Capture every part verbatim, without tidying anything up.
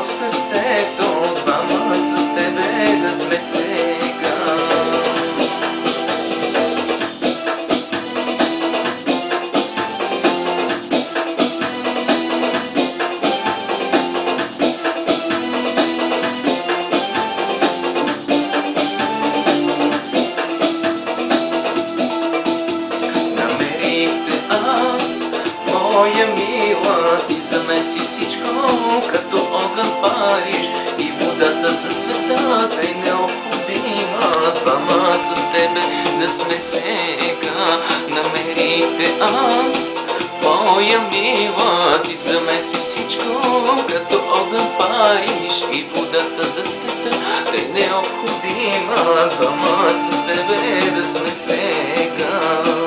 в сърцето, двама с тебе да сме сега. Моя мила, ти замеси всичко, като огън париш и водата за света е необходима. Двама с тебе да сме сега, намерите аз. Моя мила, ти замеси всичко, като огън париш и водата за света е необходима. Двама с тебе да сме сега.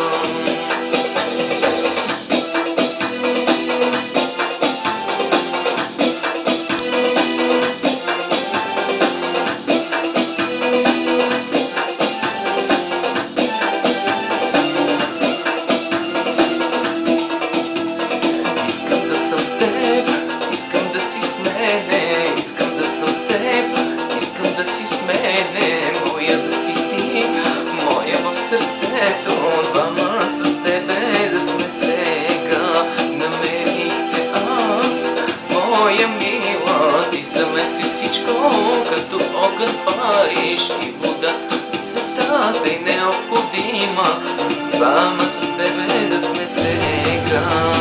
Искам да си с мене, искам да съм с теб, искам да си с мене, моя да си ти, моя в сърцето, двама с тебе да сме сега. Намерихте аз, моя мила, ти замеси всичко, като огън париш и водата за света е необходима. Двама с тебе да сме сега.